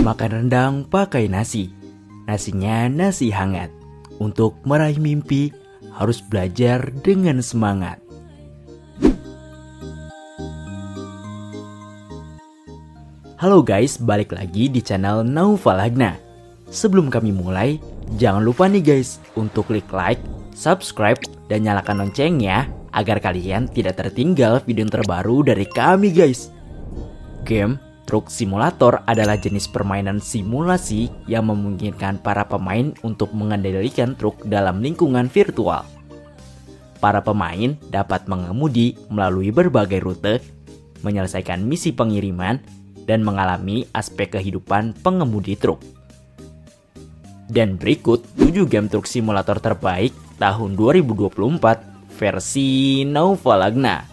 makan rendang pakai nasi. Nasinya nasi hangat. Untuk meraih mimpi, harus belajar dengan semangat. Halo guys, balik lagi di channel Naufalagna. Sebelum kami mulai, jangan lupa nih guys untuk klik like, subscribe, dan nyalakan loncengnya agar kalian tidak tertinggal video terbaru dari kami guys. Game Truk Simulator adalah jenis permainan simulasi yang memungkinkan para pemain untuk mengendalikan truk dalam lingkungan virtual. Para pemain dapat mengemudi melalui berbagai rute, menyelesaikan misi pengiriman, dan mengalami aspek kehidupan pengemudi truk. Dan berikut 7 game truk simulator terbaik tahun 2024 versi Naufalagna.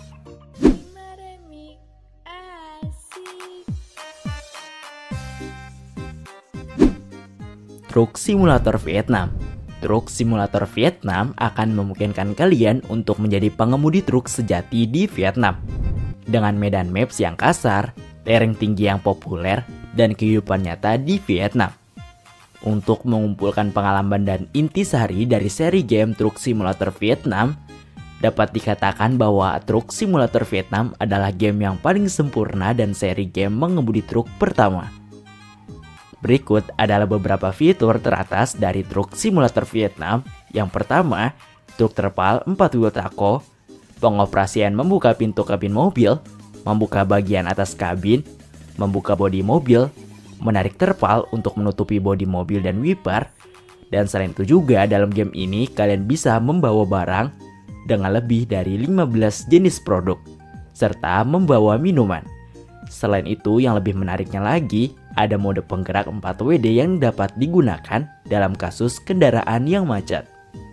Truk Simulator Vietnam. Truk Simulator Vietnam akan memungkinkan kalian untuk menjadi pengemudi truk sejati di Vietnam. Dengan medan maps yang kasar, lereng tinggi yang populer, dan kehidupan nyata di Vietnam. Untuk mengumpulkan pengalaman dan intisari dari seri game Truk Simulator Vietnam, dapat dikatakan bahwa Truk Simulator Vietnam adalah game yang paling sempurna dan seri game mengemudi truk pertama. Berikut adalah beberapa fitur teratas dari Truk Simulator Vietnam. Yang pertama, truk terpal 4 wheel tako, pengoperasian membuka pintu kabin mobil, membuka bagian atas kabin, membuka bodi mobil, menarik terpal untuk menutupi bodi mobil dan wiper. Dan selain itu juga dalam game ini kalian bisa membawa barang dengan lebih dari 15 jenis produk, serta membawa minuman. Selain itu yang lebih menariknya lagi, ada mode penggerak 4WD yang dapat digunakan dalam kasus kendaraan yang macet.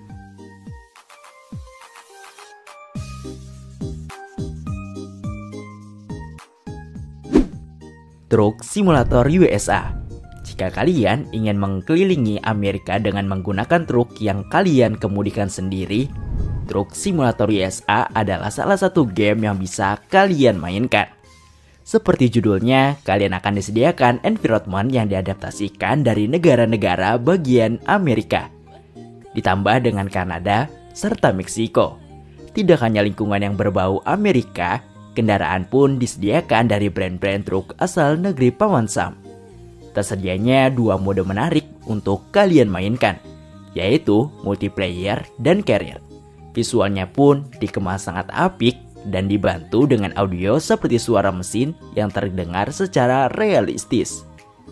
Truk Simulator USA. Jika kalian ingin mengelilingi Amerika dengan menggunakan truk yang kalian kemudikan sendiri, Truk Simulator USA adalah salah satu game yang bisa kalian mainkan. Seperti judulnya, kalian akan disediakan environment yang diadaptasikan dari negara-negara bagian Amerika, ditambah dengan Kanada serta Meksiko. Tidak hanya lingkungan yang berbau Amerika, kendaraan pun disediakan dari brand-brand truk asal negeri Paman Sam. Tersedianya 2 mode menarik untuk kalian mainkan, yaitu multiplayer dan career. Visualnya pun dikemas sangat apik dan dibantu dengan audio seperti suara mesin yang terdengar secara realistis.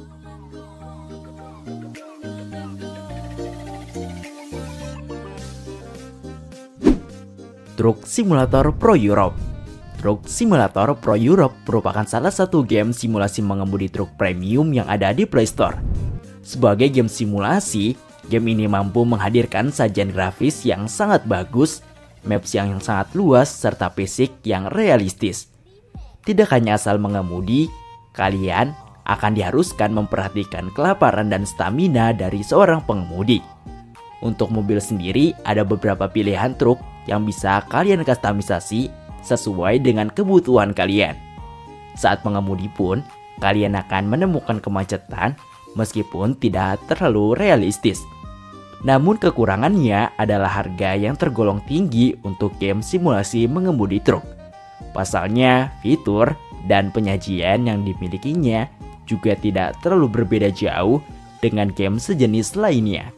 Truk Simulator Pro Europe. Truk Simulator Pro Europe merupakan salah satu game simulasi mengemudi truk premium yang ada di Play Store. Sebagai game simulasi, game ini mampu menghadirkan sajian grafis yang sangat bagus, maps yang sangat luas, serta fisik yang realistis. Tidak hanya asal mengemudi, kalian akan diharuskan memperhatikan kelaparan dan stamina dari seorang pengemudi. Untuk mobil sendiri, ada beberapa pilihan truk yang bisa kalian kustomisasi sesuai dengan kebutuhan kalian. Saat mengemudi pun, kalian akan menemukan kemacetan meskipun tidak terlalu realistis. Namun kekurangannya adalah harga yang tergolong tinggi untuk game simulasi mengemudi truk. Pasalnya, fitur dan penyajian yang dimilikinya juga tidak terlalu berbeda jauh dengan game sejenis lainnya.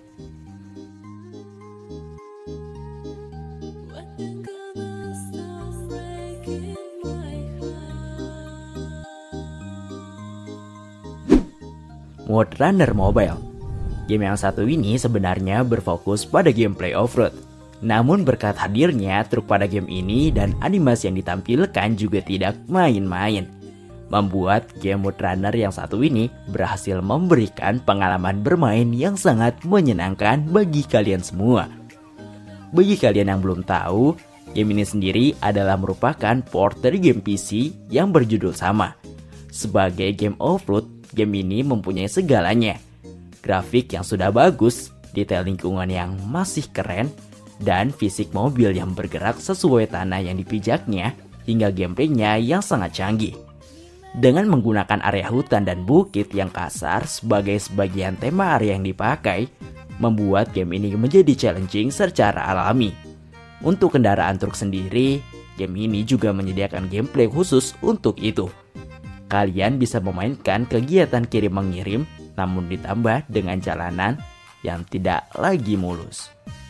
Mode Runner Mobile. Game yang satu ini sebenarnya berfokus pada gameplay off-road. Namun berkat hadirnya truk pada game ini dan animasi yang ditampilkan juga tidak main-main, membuat game Mode Runner yang satu ini berhasil memberikan pengalaman bermain yang sangat menyenangkan bagi kalian semua. Bagi kalian yang belum tahu, game ini sendiri adalah merupakan port dari game PC yang berjudul sama. Sebagai game off-road, game ini mempunyai segalanya. Grafik yang sudah bagus, detail lingkungan yang masih keren, dan fisik mobil yang bergerak sesuai tanah yang dipijaknya, hingga gameplaynya yang sangat canggih. Dengan menggunakan area hutan dan bukit yang kasar sebagai sebagian tema area yang dipakai, membuat game ini menjadi challenging secara alami. Untuk kendaraan truk sendiri, game ini juga menyediakan gameplay khusus untuk itu. Kalian bisa memainkan kegiatan kirim-mengirim, namun ditambah dengan jalanan yang tidak lagi mulus.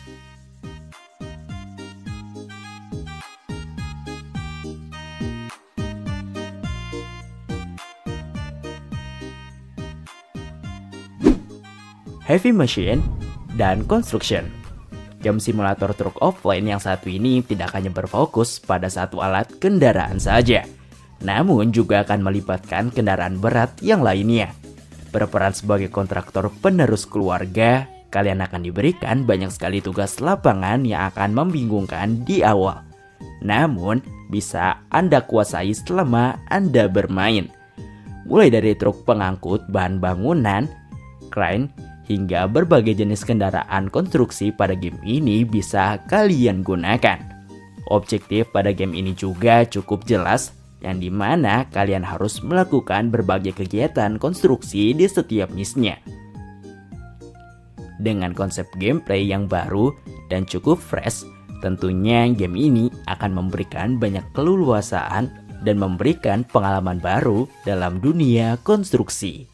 Heavy Machine dan Construction. Game simulator truk offline yang satu ini tidak hanya berfokus pada satu alat kendaraan saja, namun juga akan melibatkan kendaraan berat yang lainnya. Berperan sebagai kontraktor penerus keluarga, kalian akan diberikan banyak sekali tugas lapangan yang akan membingungkan di awal. Namun, bisa Anda kuasai selama Anda bermain. Mulai dari truk pengangkut bahan bangunan, crane, hingga berbagai jenis kendaraan konstruksi pada game ini bisa kalian gunakan. Objektif pada game ini juga cukup jelas, yang dimana kalian harus melakukan berbagai kegiatan konstruksi di setiap misinya. Dengan konsep gameplay yang baru dan cukup fresh, tentunya game ini akan memberikan banyak keleluasaan dan memberikan pengalaman baru dalam dunia konstruksi.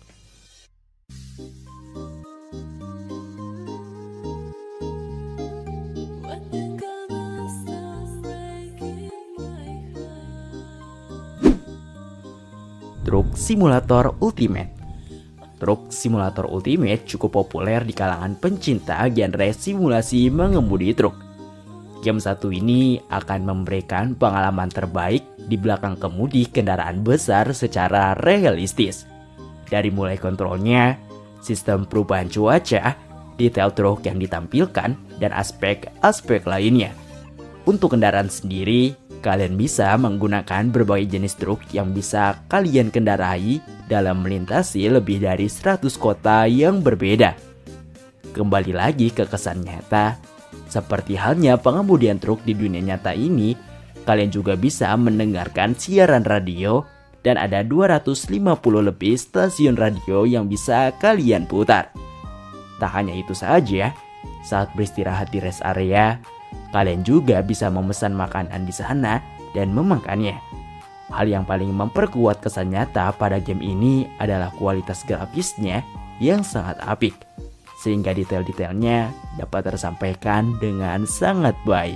Truk Simulator Ultimate. Truk Simulator Ultimate cukup populer di kalangan pencinta genre simulasi mengemudi truk. Game satu ini akan memberikan pengalaman terbaik di belakang kemudi kendaraan besar secara realistis. Dari mulai kontrolnya, sistem perubahan cuaca, detail truk yang ditampilkan, dan aspek-aspek lainnya. Untuk kendaraan sendiri, kalian bisa menggunakan berbagai jenis truk yang bisa kalian kendarai dalam melintasi lebih dari 100 kota yang berbeda. Kembali lagi ke kesan nyata, seperti halnya pengemudian truk di dunia nyata ini, kalian juga bisa mendengarkan siaran radio dan ada 250 lebih stasiun radio yang bisa kalian putar. Tak hanya itu saja, saat beristirahat di rest area, kalian juga bisa memesan makanan di sana dan memakannya. Hal yang paling memperkuat kesan nyata pada game ini adalah kualitas grafisnya yang sangat apik, sehingga detail-detailnya dapat tersampaikan dengan sangat baik.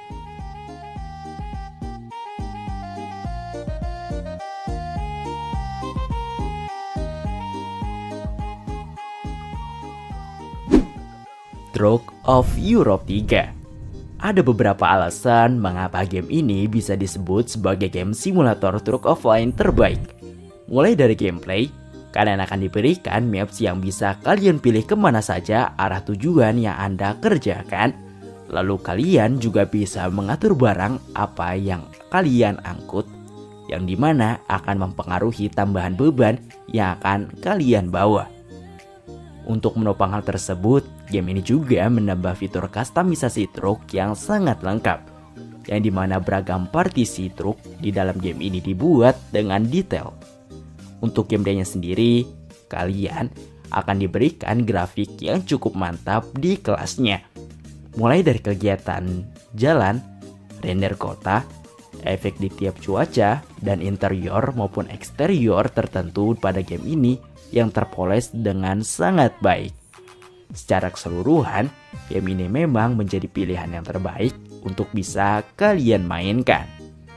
Truck of Europe 3. Ada beberapa alasan mengapa game ini bisa disebut sebagai game simulator truk offline terbaik. Mulai dari gameplay, kalian akan diberikan maps yang bisa kalian pilih kemana saja arah tujuan yang Anda kerjakan. Lalu kalian juga bisa mengatur barang apa yang kalian angkut, yang dimana akan mempengaruhi tambahan beban yang akan kalian bawa. Untuk menopang hal tersebut, game ini juga menambah fitur kustomisasi truk yang sangat lengkap, yang dimana beragam partisi truk di dalam game ini dibuat dengan detail. Untuk gameplaynya sendiri, kalian akan diberikan grafik yang cukup mantap di kelasnya. Mulai dari kegiatan jalan, render kota, efek di tiap cuaca, dan interior maupun eksterior tertentu pada game ini yang terpoles dengan sangat baik. Secara keseluruhan, game ini memang menjadi pilihan yang terbaik untuk bisa kalian mainkan.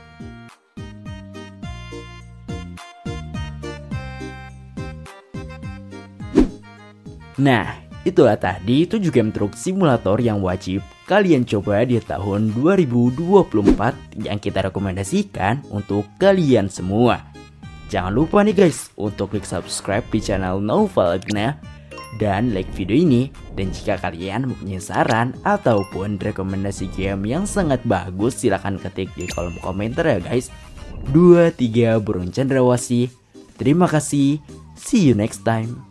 Nah, itulah tadi 7 game truk simulator yang wajib kalian coba di tahun 2024 yang kita rekomendasikan untuk kalian semua. Jangan lupa nih guys untuk klik subscribe di channel Novalagna dan like video ini. Dan jika kalian mempunyai saran ataupun rekomendasi game yang sangat bagus, silahkan ketik di kolom komentar ya guys. 23 Burung Cendrawasih. Terima kasih. See you next time.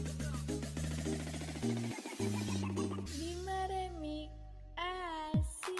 Así